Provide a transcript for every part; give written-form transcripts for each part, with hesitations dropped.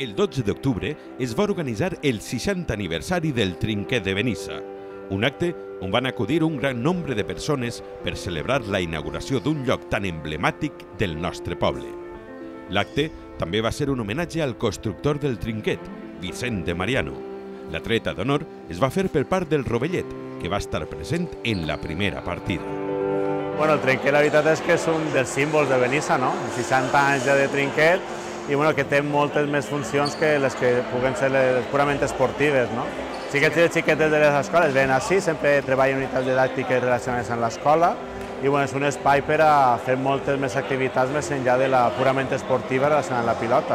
El 12 d'octubre es va organitzar el 60 aniversari del Trinquet de Benissa, un acte on van acudir un gran nombre de persones per celebrar la inauguració d'un lloc tan emblemàtic del nostre poble. L'acte també va ser un homenatge al constructor del trinquet, Vicent de Mariano. La treta d'honor es va fer per part del Rovellet, que va estar present en la primera partida. El trinquet, la veritat és que és un dels símbols de Benissa, no? 60 anys ja de trinquet i que té moltes més funcions que les que puguen ser les purament esportives, no? Xiquets i xiquetes de les escoles venen així, sempre treballen unitats didàctiques relacionades amb l'escola i és un espai per a fer moltes més activitats més enllà de la purament esportiva relacionada amb la pilota.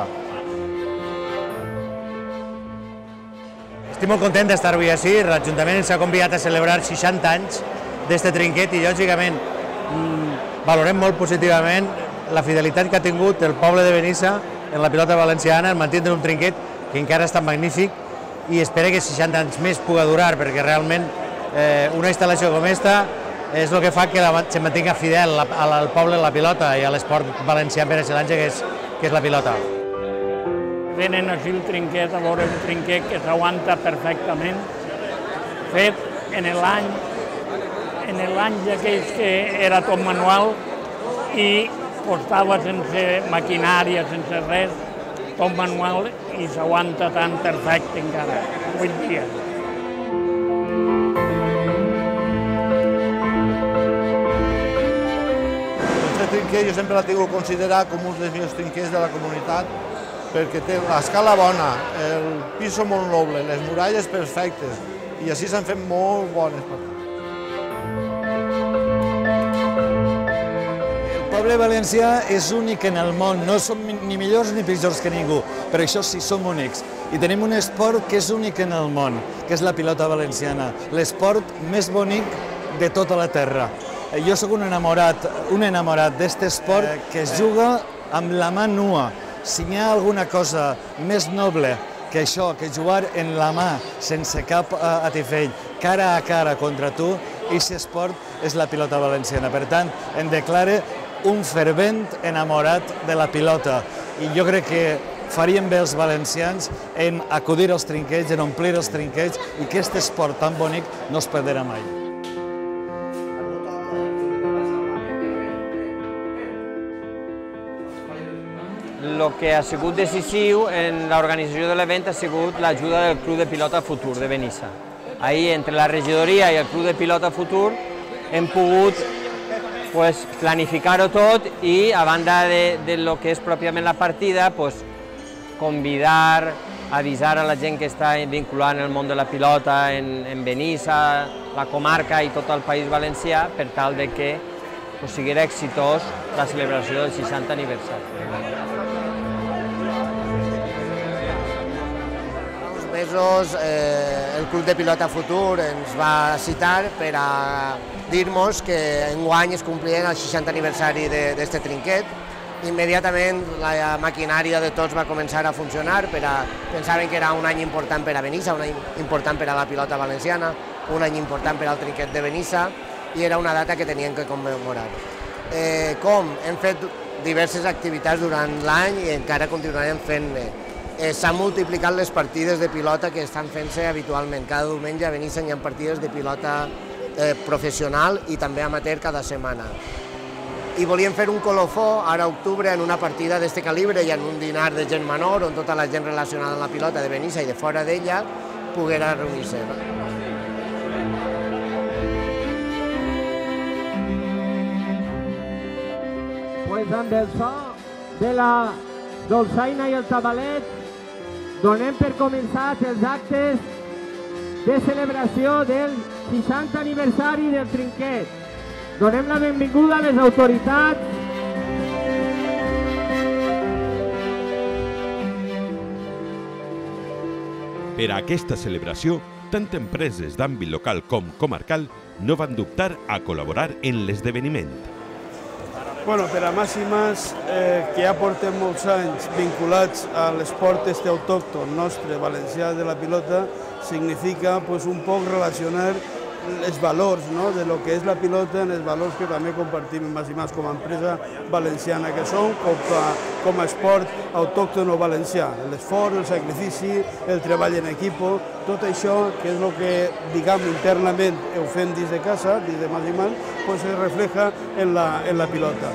Estic molt content d'estar avui així. L'Ajuntament ens ha convidat a celebrar 60 anys d'este trinquet i, lògicament, valorem molt positivament la fidelitat que ha tingut el poble de Benissa en la pilota valenciana, en mantindre un trinquet que encara està magnífic i espero que 60 anys més pugui durar, perquè realment una instal·lació com aquesta és el que fa que se mantinga fidel al poble, la pilota i a l'esport valencià per excel·lència, que és la pilota. Venen així el trinquet, a veure un trinquet que s'aguanta perfectament, fet en l'any aquells que era tot manual i costava sense maquinària, sense res, tot manual i s'aguanta tan perfecte encara, 8 dies. Aquest trinquet jo sempre l'he tingut considerat com un dels millors trinquets de la comunitat perquè té l'escala bona, el piso molt noble, les muralles perfectes i així s'han fet molt bones partides. El poble valencià és únic en el món, no som ni millors ni pitjors que ningú, però això sí, som únics. I tenim un esport que és únic en el món, que és la pilota valenciana, l'esport més bonic de tota la terra. Jo soc un enamorat d'aquest esport que es juga amb la mà nua. Si hi ha alguna cosa més noble que això, que jugar en la mà, sense cap atifell, cara a cara contra tu, aquest esport és la pilota valenciana. Per tant, em declare un fervent enamorat de la pilota. I jo crec que faríem bé els valencians en acudir als trinquets, en omplir els trinquets i que aquest esport tan bonic no es perderà mai. El que ha sigut decisiu en l'organització de l'event ha sigut l'ajuda del Club de Pilota Futur de Benissa. Ahir, entre la regidoria i el Club de Pilota Futur, hem pogut planificar-ho tot i, a banda de lo que és pròpiament la partida, convidar, avisar a la gent que està vinculada en el món de la pilota, en Benissa, la comarca i tot el País Valencià, per tal que sigui exitós la celebració del 60 aniversari. El Club de Pilota Futur ens va citar per a dir-nos que enguany es complien el 60 aniversari d'aquest trinquet. Immediatament la maquinària de tots va començar a funcionar, pensaven que era un any important per a Benissa, un any important per a la pilota valenciana, un any important per al trinquet de Benissa i era una data que tenien que commemorar. Hem fet diverses activitats durant l'any i encara continuarem fent-ne. S'han multiplicat les partides de pilota que estan fent-se habitualment. Cada diumenge a Benissa hi ha partides de pilota professional i també amateur cada setmana. I volíem fer un colofó ara a octubre en una partida d'aquest calibre i en un dinar de gent menor on tota la gent relacionada amb la pilota de Benissa i de fora d'ella poguera reunir-se. Amb el so de la dolçaina i el tabalet donem per començats els actes de celebració del 60 aniversari del trinquet. Donem la benvinguda a les autoritats. Per a aquesta celebració, tant empreses d'àmbit local com comarcal no van dubtar a col·laborar en l'esdeveniment. Per a Màximes, que ja portem molts anys vinculats a l'esport autòcton nostre, valencià de la pilota, significa un poc relacionar els valors de lo que és la pilota, els valors que també compartim en Mas com a empresa valenciana que som, com a esport autòcton valencià. L'esforç, el sacrifici, el treball en equip, tot això, que és el que, diguem, internament ho fem dins de casa, dins de Mas, pues se refleja en la pilota.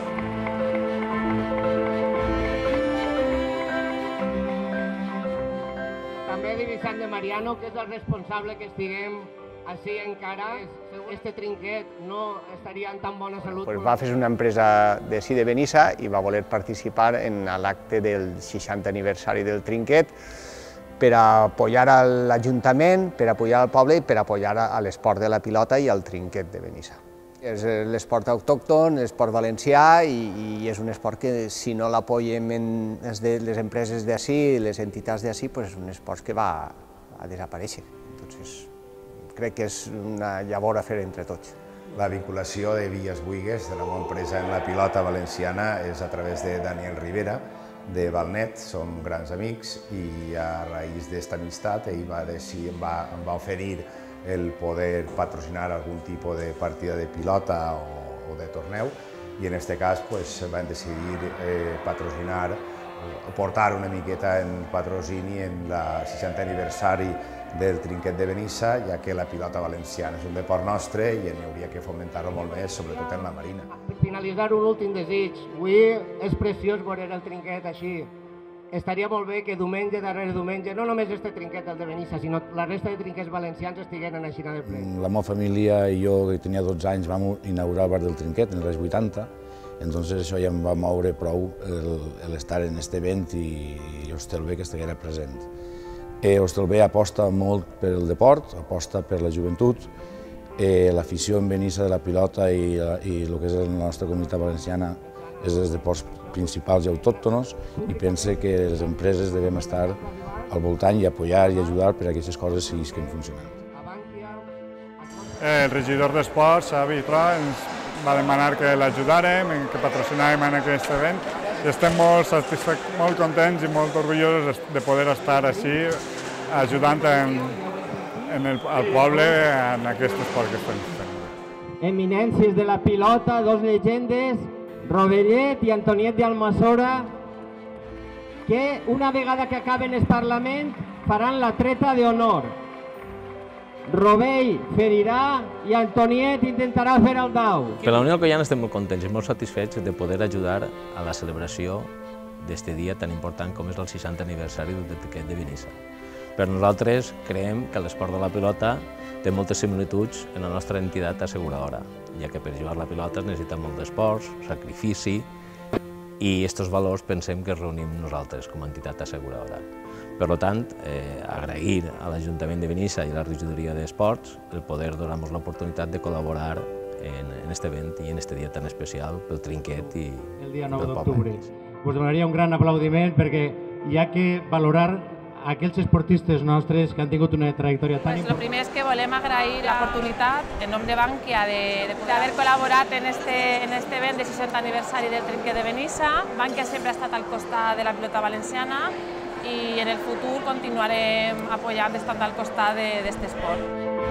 També divisant de Mariano, que és el responsable que estiguem així encara, este trinquet no estaria en tan bona salut. Va fer una empresa d'ací de Benissa i va voler participar en l'acte del 60 aniversari del trinquet per apoyar a l'Ajuntament, per apoyar al poble i per apoyar a l'esport de la pilota i al trinquet de Benissa. És l'esport autòcton, l'esport valencià i és un esport que si no l'apoyem les empreses d'ací, les entitats d'ací, és un esport que va a desaparèixer. Entonces, crec que és una llavor a fer entre tots. La vinculació de Villas Buigues, de la meva empresa en la pilota valenciana, és a través de Daniel Rivera, de Valnet, som grans amics i a raïs d'esta amistat ell em va oferir el poder patrocinar algun tipus de partida de pilota o de torneu i en aquest cas van decidir patrocinar o portar una miqueta en patrocini en el 60 aniversari del trinquet de Benissa, ja que la pilota valenciana és un deport nostre i n'hi hauria que fomentar-lo molt més, sobretot en la marina. Per finalitzar, un últim desig. Avui és preciós veure el trinquet així. Estaria molt bé que diumenge darrere diumenge, no només este trinquet, el de Benissa, sinó la resta de trinquets valencians estigueren així de ple. La meva família i jo, que tenia 12 anys, vam inaugurar el bar del trinquet en els 80, entonces això ja em va moure prou l'estar en aquest event i Hostelbé que estiguera present. Hostelbé aposta molt per el deport, aposta per la joventut, l'afició en Benissa de la pilota i el que és la nostra comunitat valenciana és dels deports principals i autòctonos i pense que les empreses devem estar al voltant i apoyar i ajudar per a que aquestes coses siguin funcionant. El regidor d'Esports, Xavi Troa, ens va demanar que l'ajudàrem, que patrocinàvem en aquest event i estem molt satisfets, molt contents i molt orgullosos de poder estar així ajudant al poble en aquest esport que estem fent. Eminències de la pilota, dos llegendes, Rovellet i Antoniet d'Almassora, que una vegada que acaben el Parlament faran la treta d'honor. Rovell ferirà i Antoniet intentarà fer el dau. Per la Unió Alcoiana estem molt contents i molt satisfets de poder ajudar a la celebració d'aquest dia tan important com és el 60 aniversari del trinquet de Benissa. Per nosaltres creiem que l'esport de la pilota té moltes similituds en la nostra entitat asseguradora, ja que per jugar la pilota es necessita molt d'esforç, sacrifici i aquests valors pensem que els reunim nosaltres com a entitat asseguradora. Per tant, agrair a l'Ajuntament de Benissa i a la regidoria d'Esports el poder donar-nos l'oportunitat de col·laborar en aquest event i en aquest dia tan especial pel trinquet i el dia 9 d'octubre. Us donaria un gran aplaudiment perquè hi ha que valorar aquells esportistes nostres que han tingut una trajectòria tan important. El primer és que volem agrair l'oportunitat en nom de Bankia d'haver col·laborat en este event de 60 aniversari del trinquet de Benissa. Bankia sempre ha estat al costat de la pilota valenciana i en el futur continuarem apoyant, estant al costat d'aquest esport.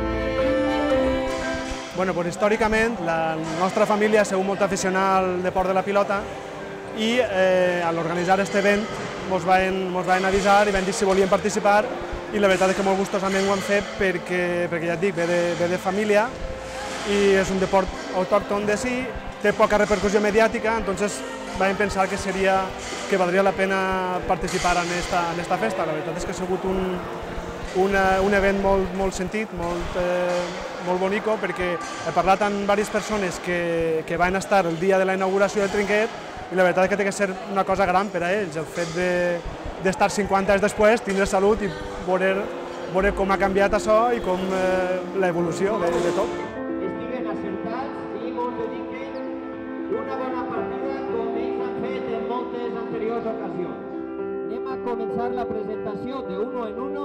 Històricament, la nostra família ha sigut molt aficionada al deport de la pilota i a l'organitzar aquest event ens van avisar i van dir si volien participar i la veritat és que molt gustosament ho han fet perquè ja et dic, ve de família i és un deport autòcton de sí, té poca repercussió mediàtica, entonces vam pensar que valdria la pena participar en esta festa. La veritat és que ha sigut un event molt sentit, molt bonico, perquè he parlat amb diverses persones que van estar el dia de la inauguració del trinquet i la veritat és que té que ser una cosa gran per a ells, el fet d'estar 50 anys després, tindre salut i veure com ha canviat això i com l'evolució de tot. Estiguen acertats i ens dediquen una bona partida com ells han fet en moltes anteriors ocasions. Anem a començar la presentació de uno en uno.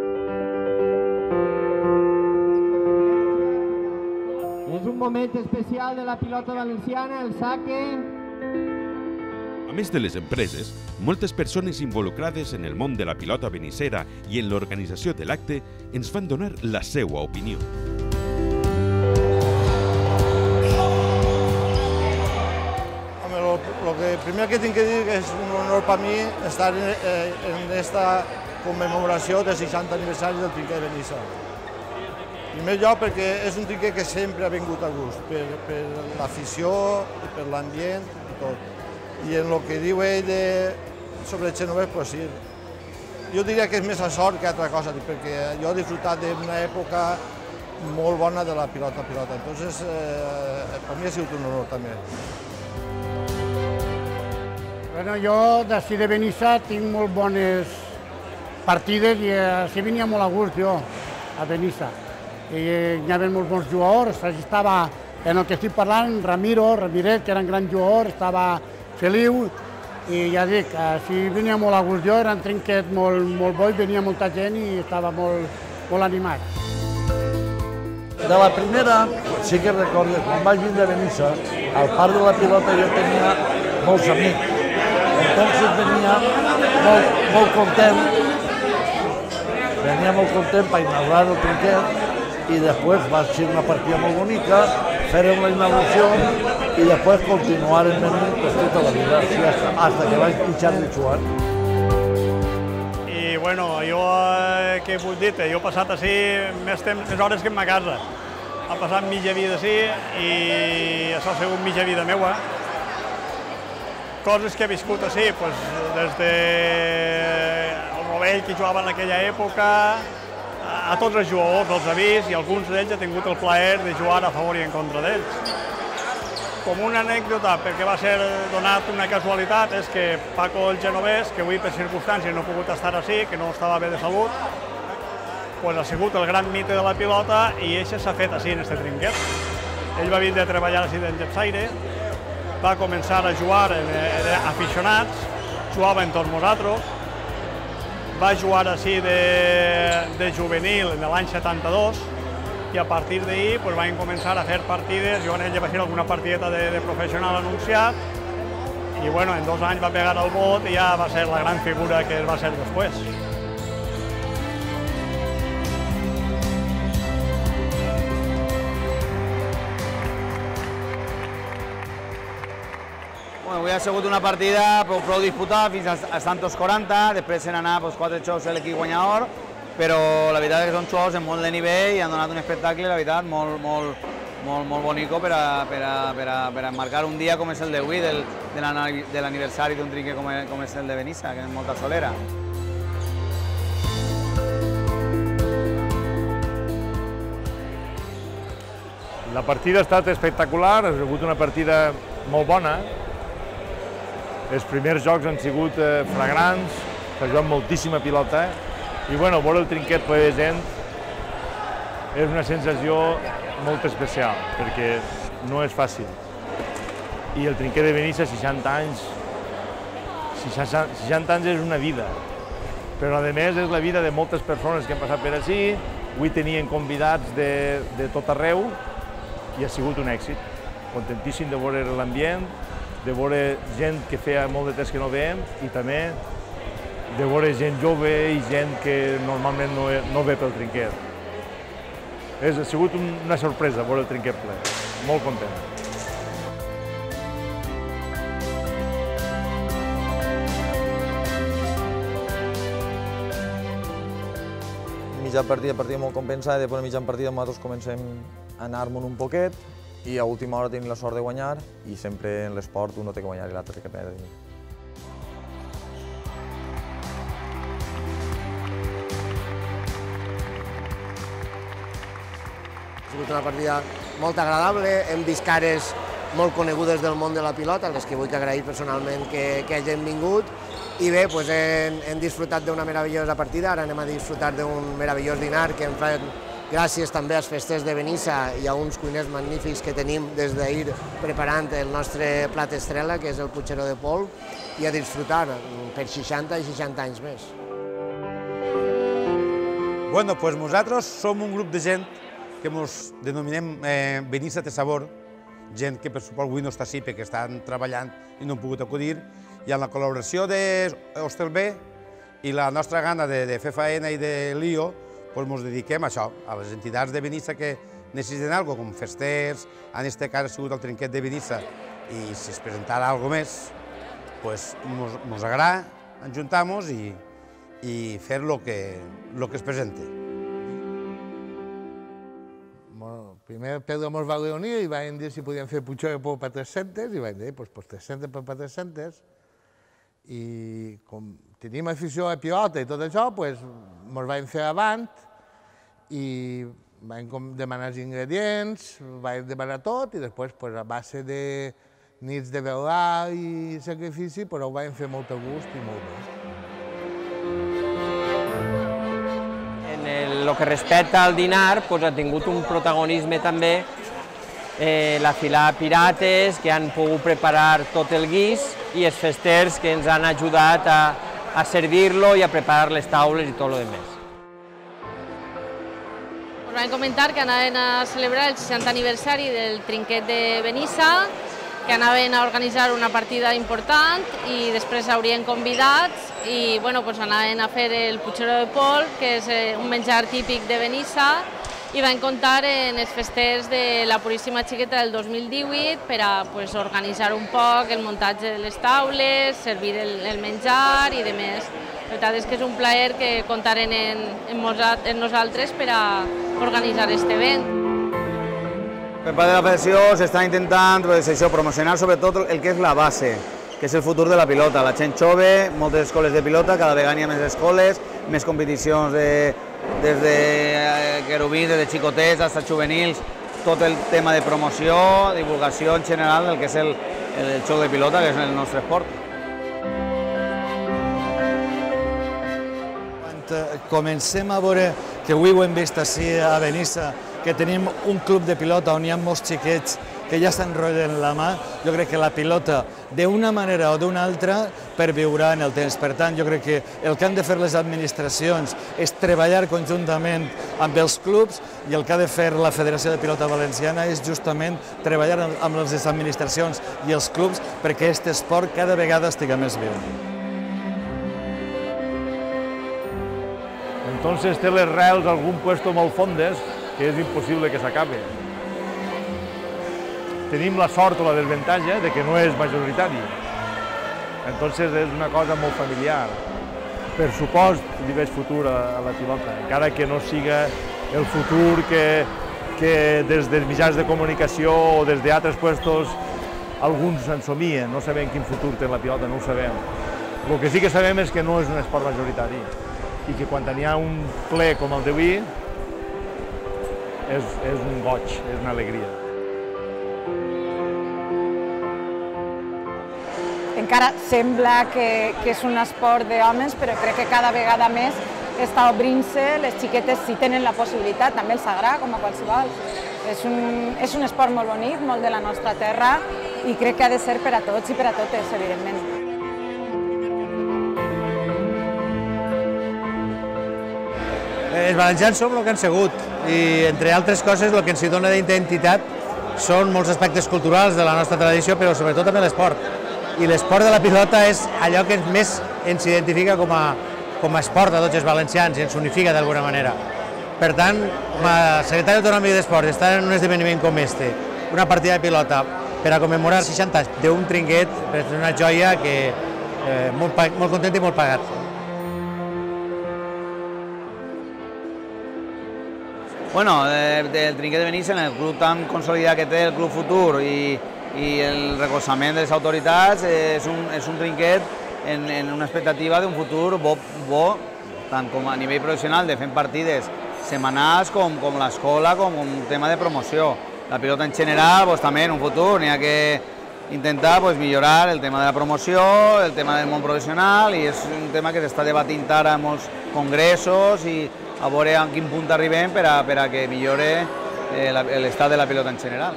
És un moment especial de la pilota valenciana, el saque. A més de les empreses, moltes persones involucrades en el món de la pilota benissera i en l'organització de l'acte ens van donar la seva opinió. primer que tinc que dir que és un honor per mi estar en aquesta commemoració del 60 aniversari del trinquet de Benissa. En primer lloc perquè és un trinquet que sempre ha vingut a gust, per l'afició, per l'ambient i tot. I en el que diu ell sobre el genovès, doncs sí, jo diria que és més a sort que altra cosa, perquè jo he disfrutat d'una època molt bona de la pilota. Entonces, per mi ha sigut un honor també. Bueno, jo d'ací de Benissa tinc molt bones partides i així venia molt a gust jo, a Benissa. Hi havia molts bons jugadors, estava, en el que estic parlant, Ramiro, Ramiret, que eren grans jugadors, estava Feliu, i ja dic, així venia molt a gust jo, era un trinquet molt bo, venia molta gent i estava molt animat. De la primera, sí que recordo, quan vaig vindre a Benissa, al parc de la pilota jo tenia molts amics. Entonces venia molt content per inaugurar el trinquet i després va ser una partida molt bonica, fèrem la inauguració i després continuaren venint tota la vida, hasta que vaig pitjar de jugar. I bueno, jo què vull dir, jo he passat així més hores que en ma casa. He passat mitja vida així i això ha sigut mitja vida meua. Coses que he viscut així, des del Rovell que jugava en aquella època, a tots els jugadors els he vist i alguns d'ells he tingut el plaer de jugar a favor i en contra d'ells. Com una anècdota, perquè va ser donat una casualitat, és que Paco el genovès, que avui per circumstàncies no ha pogut estar així, que no estava bé de salut, ha sigut el gran mite de la pilota i això s'ha fet així en aquest trinquet. Ell va vindre a treballar així d'Engepsaire, va començar a jugar, era aficionats, jugava en tots nosaltres, va jugar així de juvenil en l'any 72 i a partir d'ahir van començar a fer partides, jo en ell vaig fer alguna partideta de professional anunciat i en 2 anys va pegar el bot i ja va ser la gran figura que va ser després. Avui ha sigut una partida prou disputada fins als tantos 40, després se n'han anat 4 xocs a l'equip guanyador, però la veritat és que són xocs amb molt de nivell i han donat un espectacle, la veritat, molt bonico per a marcar un dia com és el d'avui, de l'aniversari d'un trinquet com és el de Benissa, que és molta solera. La partida ha estat espectacular, ha sigut una partida molt bona. Els primers jocs han sigut flagrants, s'ha jugat moltíssima pilota i veure el trinquet ple de gent és una sensació molt especial perquè no és fàcil. I el trinquet de Benissa, 60 anys és una vida, però a més és la vida de moltes persones que han passat per ací, avui tenien convidats de tot arreu i ha sigut un èxit. Contentíssim de veure l'ambient, de veure gent que feia molt de temps que no veiem i també de veure gent jove i gent que normalment no ve pel trinquet. Ha sigut una sorpresa veure el trinquet ple, molt content. Mitja partida molt compensada i després a mitja partida nosaltres comencem a anar-me'n un poquet i a última hora tenim la sort de guanyar i sempre en l'esport un té que guanyar i l'altre té que perdre. Ha sigut una partida molt agradable, hem vist cares molt conegudes del món de la pilota, les que vull agrair personalment que hagin vingut i bé, hem disfrutat d'una meravellosa partida, ara anem a disfrutar d'un meravellós dinar que hem fet gràcies també als festers de Benissa i a uns cuiners magnífics que tenim des d'ahir preparant el nostre plat estrella, que és el putxeró de polp, i a disfrutar per 60 i 60 anys més. Bueno, pues nosaltres som un grup de gent que ens denominem Benissa té sabor, gent que per suport avui no està així perquè estan treballant i no han pogut acudir, i amb la col·laboració d'Hostelbé i la nostra gana de fer faena i de lío, ens dediquem a això, a les entitats de Benissa que necessiten alguna cosa, com festers, en aquest cas ha sigut el trinquet de Benissa, i si es presentara alguna cosa més, ens agrada ajuntar-nos i fer el que es presenti. Primer Pedro ens va reunir i vam dir si podíem fer Puigó de Pou per 300 i vam dir, doncs 300 per 300. I com tenim afició a pilota i tot això, ens vam fer avant i vam demanar els ingredients, vam demanar tot i després a base de nits de velar i sacrifici ho vam fer molt a gust i molt bé. En el que respecta al dinar, ha tingut un protagonisme també la filar pirates, que han pogut preparar tot el guix, i els festers que ens han ajudat a servir-lo i a preparar les taules i tot el demés. Us vam comentar que anaven a celebrar el 60 aniversari del trinquet de Benissa, que anaven a organitzar una partida important i després haurien convidats i anaven a fer el Puigó de Pou, que és un menjar típic de Benissa, i van comptar en els festers de la Puríssima Xiqueta del 2018 per a organitzar un poc el muntatge de les taules, servir el menjar i demés. La veritat és que és un plaer que comptaren en nosaltres per a organitzar aquest event. Per part de la federació s'està intentant promocionar sobretot el que és la base, que és el futur de la pilota. La gent jove, moltes escoles de pilota, cada vegada hi ha més escoles, més competicions des de querubins, des de xicotets fins a juvenils, tot el tema de promoció, divulgació en general del que és el joc de pilota, que és el nostre esport. Quan comencem a veure, que avui ho hem vist així a Benissa, que tenim un club de pilota on hi ha molts xiquets que ja s'enrotllen la mà, jo crec que la pilota, d'una manera o d'una altra, perviurà en el temps. Per tant, jo crec que el que han de fer les administracions és treballar conjuntament amb els clubs i el que ha de fer la Federació de Pilota Valenciana és justament treballar amb les administracions i els clubs perquè aquest esport cada vegada estigui més viu. Entonces té les rels a algun puesto molt fondes que és impossible que s'acabe. Tenim la sort o la desventaja de que no és majoritari. Entonces és una cosa molt familiar. Per supost, li veig futur a la pilota, encara que no siga el futur que des dels mitjans de comunicació o des d'altres puestos alguns ensomien. No sabem quin futur té la pilota, no ho sabem. El que sí que sabem és que no és un esport majoritari i que quan hi ha un ple com el d'avui és un goig, és una alegria. Encara sembla que és un esport d'homes, però crec que cada vegada més està obrint-se, les xiquetes sí tenen la possibilitat, també els agrada, com a qualsevol. És un esport molt bonic, molt de la nostra terra, i crec que ha de ser per a tots i per a totes, evidentment. Els valencians som el que han sigut i, entre altres coses, el que ens dona d'identitat són molts aspectes culturals de la nostra tradició, però sobretot també l'esport. I l'esport de la pilota és allò que més ens identifica com a esport a tots els valencians i ens unifica d'alguna manera. Per tant, com a secretari autonòmic d'Esport, estar en un esdeveniment com este, una partida de pilota, per a commemorar 60 anys d'un trinquet, és una joia que molt content i molt pagat. Bueno, del trinquet de Benissa, en el club tan consolidat que té el Club Futur i el recolzament de les autoritats, és un trinquet en una expectativa d'un futur bo, tant com a nivell professional, de fent partides setmanals, com l'escola, com un tema de promoció. La pilota en general, també en un futur, n'hi ha que intentar millorar el tema de la promoció, el tema del món professional, i és un tema que s'està debatint ara en molts congressos i a veure a quin punt arribem per a que millore l'estat de la pilota en general.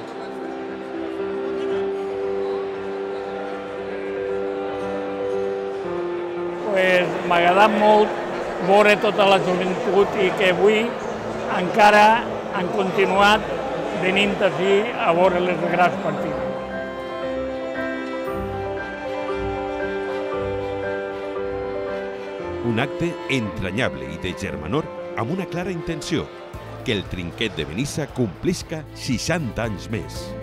M'ha agradat molt veure tota la joventut i que avui encara han continuat venint aquí a veure les grans partides. Un acte entranyable i de germanor amb una clara intenció, que el trinquet de Benissa complisca 60 anys més.